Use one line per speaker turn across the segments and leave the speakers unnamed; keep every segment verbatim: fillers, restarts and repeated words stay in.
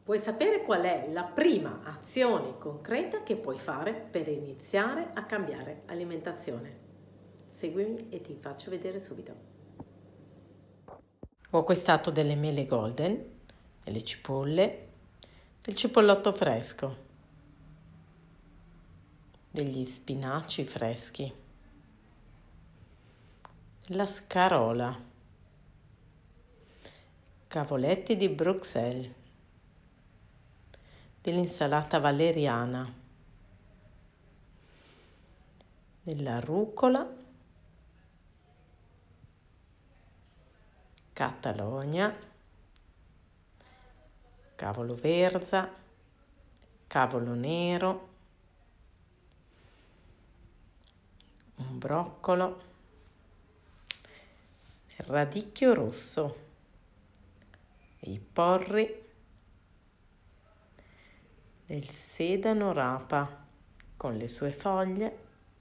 Vuoi sapere qual è la prima azione concreta che puoi fare per iniziare a cambiare alimentazione? Seguimi e ti faccio vedere subito. Ho acquistato delle mele golden, delle cipolle, del cipollotto fresco, degli spinaci freschi, la scarola, cavoletti di Bruxelles, dell'insalata valeriana, della rucola, catalogna, cavolo verza, cavolo nero, un broccolo, il radicchio rosso, i porri, del sedano rapa con le sue foglie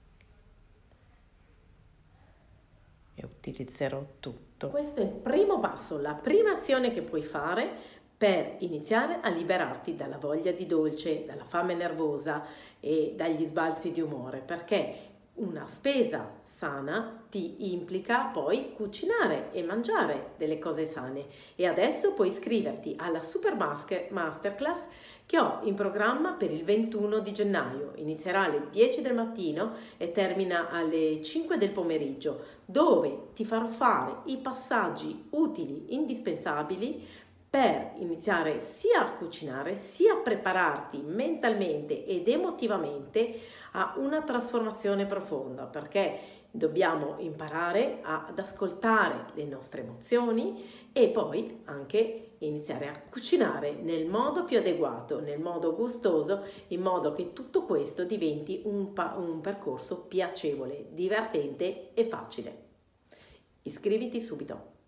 e utilizzerò tutto. Questo è il primo passo, la prima azione che puoi fare per iniziare a liberarti dalla voglia di dolce, dalla fame nervosa e dagli sbalzi di umore, perché una spesa sana ti implica poi cucinare e mangiare delle cose sane. E adesso puoi iscriverti alla Super Masterclass che ho in programma per il ventuno di gennaio. Inizierà alle dieci del mattino e termina alle cinque del pomeriggio, dove ti farò fare i passaggi utili, indispensabili, per iniziare sia a cucinare, sia a prepararti mentalmente ed emotivamente a una trasformazione profonda, perché dobbiamo imparare ad ascoltare le nostre emozioni e poi anche iniziare a cucinare nel modo più adeguato, nel modo gustoso, in modo che tutto questo diventi un, un percorso piacevole, divertente e facile. Iscriviti subito!